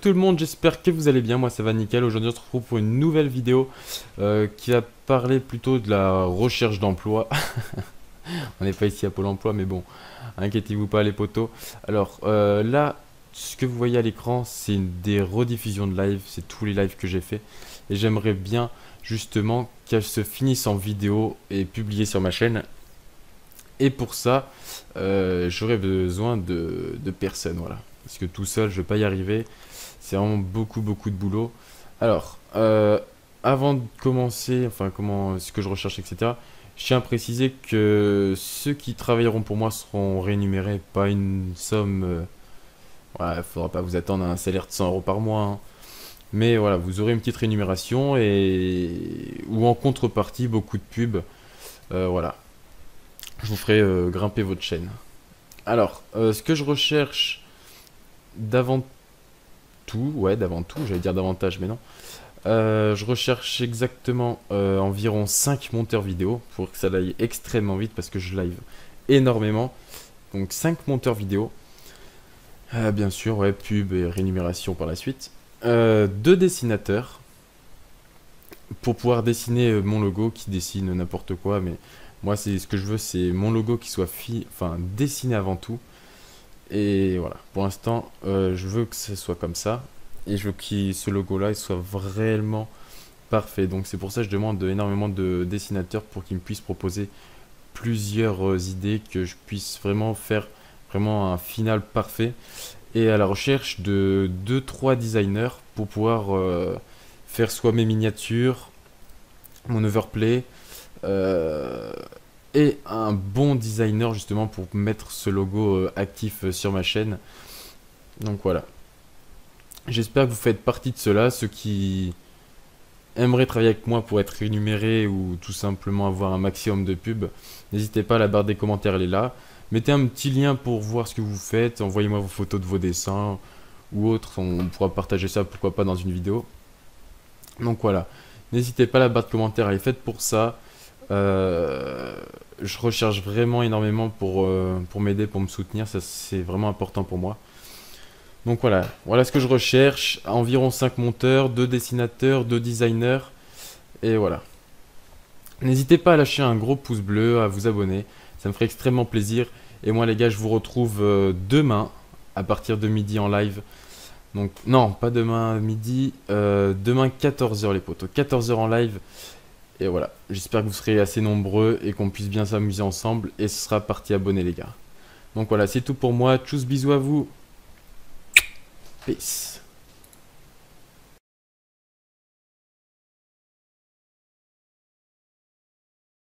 tout le monde, j'espère que vous allez bien, moi ça va nickel. Aujourd'hui on se retrouve pour une nouvelle vidéo qui va parler plutôt de la recherche d'emploi. On n'est pas ici à Pôle emploi mais bon, inquiétez-vous pas les potos. Alors là, ce que vous voyez à l'écran c'est des rediffusions de live, c'est tous les lives que j'ai fait. Et j'aimerais bien justement qu'elles se finissent en vidéo et publiées sur ma chaîne. Et pour ça, j'aurais besoin de personnes, voilà. Parce que tout seul, je vais pas y arriver. C'est vraiment beaucoup de boulot. Alors, avant de commencer, enfin, ce que je recherche, etc., je tiens à préciser que ceux qui travailleront pour moi seront rémunérés, pas une somme. Voilà, il faudra pas vous attendre à un salaire de 100 euros par mois, hein. Mais voilà, vous aurez une petite rémunération ou en contrepartie, beaucoup de pubs. Voilà, je vous ferai grimper votre chaîne. Alors, ce que je recherche d'avant d'avant tout, j'allais dire davantage, mais non. Je recherche exactement environ 5 monteurs vidéo pour que ça aille extrêmement vite parce que je live énormément. Donc 5 monteurs vidéo. Bien sûr, ouais, pub et rémunération par la suite. 2 dessinateurs pour pouvoir dessiner mon logo qui dessine n'importe quoi, mais moi c'est ce que je veux, c'est mon logo qui soit dessiné avant tout. Et voilà, pour l'instant, je veux que ce soit comme ça. Et je veux que ce logo-là il soit vraiment parfait. Donc c'est pour ça que je demande énormément de dessinateurs pour qu'ils me puissent proposer plusieurs idées, que je puisse vraiment faire vraiment un final parfait. Et à la recherche de deux trois designers pour pouvoir faire soit mes miniatures, mon overplay, euh, et un bon designer justement pour mettre ce logo actif sur ma chaîne. Donc voilà. J'espère que vous faites partie de ceux-là, ceux qui aimeraient travailler avec moi pour être rémunérés ou tout simplement avoir un maximum de pubs. N'hésitez pas, la barre des commentaires elle est là. Mettez un petit lien pour voir ce que vous faites, envoyez-moi vos photos de vos dessins ou autres, on pourra partager ça pourquoi pas dans une vidéo. Donc voilà, n'hésitez pas, la barre de commentaires elle est faite pour ça. Je recherche vraiment énormément pour m'aider, pour me soutenir, ça c'est vraiment important pour moi. Donc voilà ce que je recherche, environ 5 monteurs, 2 dessinateurs, 2 designers, et voilà. N'hésitez pas à lâcher un gros pouce bleu, à vous abonner, ça me ferait extrêmement plaisir. Et moi les gars, je vous retrouve demain, à partir de midi en live. Donc non, pas demain midi, demain 14 h les potos, 14 h en live. Et voilà, j'espère que vous serez assez nombreux et qu'on puisse bien s'amuser ensemble. Et ce sera parti abonné les gars. Donc voilà, c'est tout pour moi, tchuss, bisous à vous. Peace.